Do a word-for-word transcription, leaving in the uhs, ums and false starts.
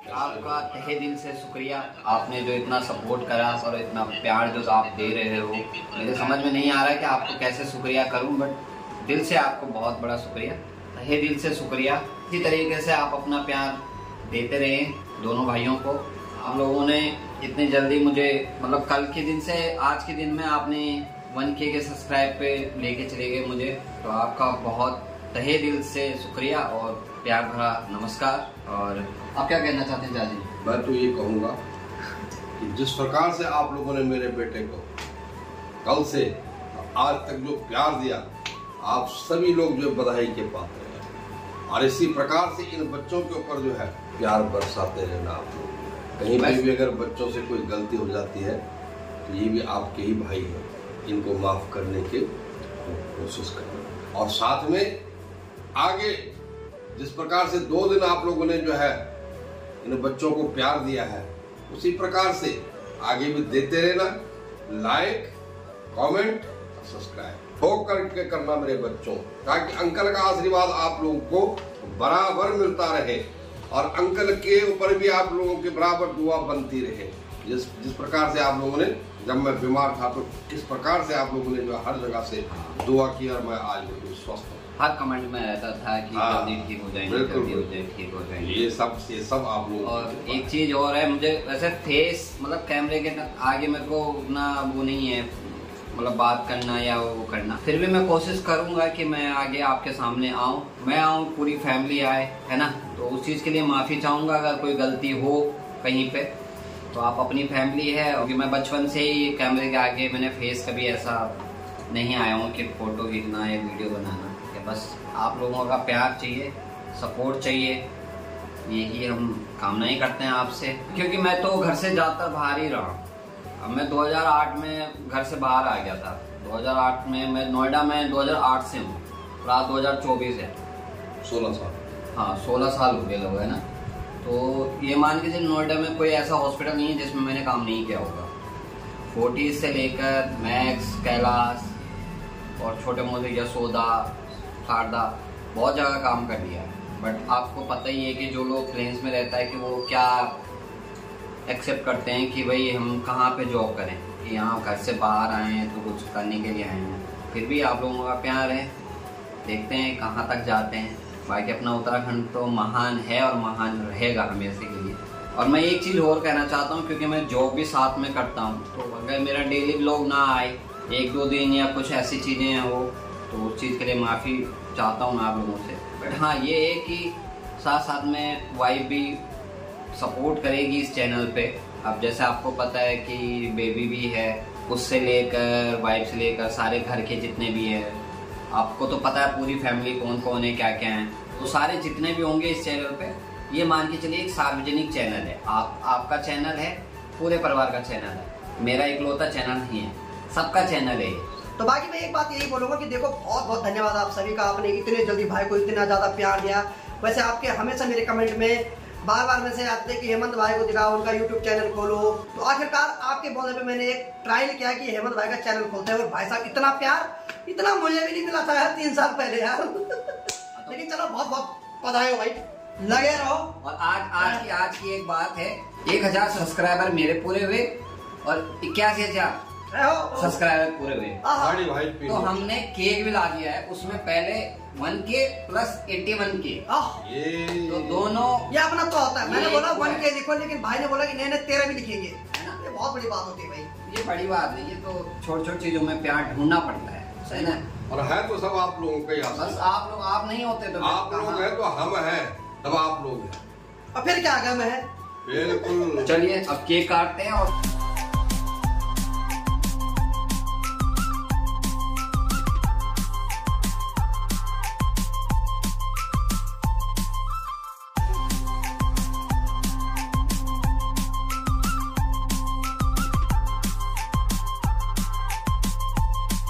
आपका तहे दिल से शुक्रिया, आपने जो इतना सपोर्ट करा और इतना प्यार जो आप दे रहे हो, मुझे समझ में नहीं आ रहा है कि आपको कैसे शुक्रिया करूं, बट दिल से आपको बहुत बड़ा शुक्रिया, तहे दिल से शुक्रिया। इसी तरीके से आप अपना प्यार देते रहें दोनों भाइयों को। आप लोगों ने इतनी जल्दी मुझे, मतलब कल के दिन से आज के दिन में आपने वन के के सब्सक्राइब पे लेके चले गए मुझे, तो आपका बहुत तहे दिल से शुक्रिया और प्यार भरा नमस्कार। और आप क्या कहना चाहते हैं जाजी? मैं तो ये कहूँगा कि जिस प्रकार से आप लोगों ने मेरे बेटे को कल से आज तक जो प्यार दिया, आप सभी लोग जो बधाई के पात्र हैं, और इसी प्रकार से इन बच्चों के ऊपर जो है प्यार बरसाते रहना आप लोग। कहीं पर भी अगर बच्चों से कोई गलती हो जाती है तो ये भी आपके ही भाई हैं, इनको माफ करने की कोशिश करना। और साथ में आगे जिस प्रकार से दो दिन आप लोगों ने जो है इन बच्चों को प्यार दिया है, उसी प्रकार से आगे भी देते रहना। लाइक, कमेंट, सब्सक्राइब ठोक करके करना मेरे बच्चों, ताकि अंकल का आशीर्वाद आप लोगों को बराबर मिलता रहे और अंकल के ऊपर भी आप लोगों की बराबर दुआ बनती रहे। जिस जिस प्रकार से आप लोगों ने, जब मैं बीमार था तो किस प्रकार से आप लोगों ने जो हर जगह से दुआ की और मैं आज बिल्कुल स्वस्थ हूँ। हर कमेंट में रहता था कि जल्दी ठीक हो जाएंगे, जल्दी हो जाए ठीक हो जाएंगे, ये सब ये सब आप लोग। और एक चीज और है, मुझे वैसे फेस मतलब कैमरे के आगे मेरे को उतना वो नहीं है, मतलब बात करना या वो करना, फिर भी मैं कोशिश करूंगा कि मैं आगे आपके सामने आऊं, मैं आऊं, पूरी फैमिली आए, है ना। तो उस चीज के लिए माफी चाहूंगा अगर कोई गलती हो कहीं पे, तो आप अपनी फैमिली है। क्योंकि मैं बचपन से ही कैमरे के आगे मैंने फेस कभी ऐसा नहीं आया हूँ कि फोटो खींचना या वीडियो बनाना। बस आप लोगों का प्यार चाहिए, सपोर्ट चाहिए, यही हम कामनाएं करते हैं आपसे। क्योंकि मैं तो घर से ज्यादातर बाहर ही रहा। अब मैं दो हज़ार आठ में घर से बाहर आ गया था। दो हज़ार आठ में मैं नोएडा में दो हज़ार आठ से हूँ, रात दो हज़ार चौबीस है, सोलह साल। हाँ सोलह साल हो गए लोग, है ना। तो ये मान के चलिए नोएडा में कोई ऐसा हॉस्पिटल नहीं है जिसमें मैंने काम नहीं किया होगा। फोर्टीज से लेकर मैक्स, कैलाश और छोटे मोटे यशोदा, शारदा, बहुत जगह काम कर लिया है। बट आपको पता ही है कि जो लोग प्लेन्स में रहता है कि वो क्या एक्सेप्ट करते हैं कि भाई हम कहाँ पे जॉब करें, कि यहाँ घर से बाहर आए हैं तो कुछ करने के लिए आए हैं। फिर भी आप लोगों का प्यार है, देखते हैं कहाँ तक जाते हैं। बाकी अपना उत्तराखंड तो महान है और महान रहेगा हमेशा के लिए। और मैं एक चीज़ और कहना चाहता हूँ, क्योंकि मैं जॉब भी साथ में करता हूँ, तो अगर मेरा डेली व्लॉग ना आए एक दो दिन या कुछ ऐसी चीज़ें हो, तो उस चीज़ के लिए माफ़ी चाहता हूँ मैं आप लोगों से। बट हाँ ये है कि साथ साथ में वाइफ भी सपोर्ट करेगी इस चैनल पे। अब जैसे आपको पता है कि बेबी भी है, उससे लेकर वाइफ से लेकर सारे घर के जितने भी है, आपको तो पता है पूरी फैमिली कौन कौन है, क्या क्या है। तो सारे जितने भी होंगे इस चैनल पे, ये मान के चलिए एक सार्वजनिक चैनल है। आप आपका चैनल है, पूरे परिवार का चैनल है, मेरा इकलौता चैनल नहीं है, सबका चैनल है। तो बाकी मैं एक बात यही बोलूंगा कि देखो बहुत बहुत धन्यवाद आप सभी का, आपने इतने जल्दी भाई को इतना ज्यादा प्यार दिया। वैसे आपके हमेशा मेरे कमेंट में बार बार मैसेज आते हैं कि हेमंत भाई को दिखाओ, उनका यूट्यूब चैनल खोलो। तो आखिरकार आपके बोलने पे मैंने एक ट्रायल किया कि हेमंत भाई का चैनल खोलते हैं, और भाई साहब इतना प्यार इतना मुझे भी नहीं मिला था यार तीन साल पहले यार। लेकिन चलो बहुत बहुत बधाई हो भाई, लगे रहो। और आज आज की आज की एक बात है, एक हजार सब्सक्राइबर मेरे पूरे हुए और इक्यासी हजार सब्सक्राइबर पूरे हुए। भाई तो हमने केक भी ला दिया है, उसमें पहले वन के प्लस एट्टी वन के, ये तो दोनों ये अपना तो होता है। मैंने बोला वन के लिखो, लेकिन भाई ने बोला कि नहीं नहीं तेरह भी लिखेंगे, है ना। ये बहुत बड़ी बात होती है भाई, ये बड़ी बात नहीं, ये तो छोटी छोटी चीजों में प्यार ढूंढना पड़ता है, सही ना। और है तो सब आप लोगों का ही, बस आप लोग आप नहीं होते तो आप लोग हैं तो हम हैं, तब आप लोग हैं, और फिर क्या गम है। बिल्कुल। चलिए अब केक काटते हैं और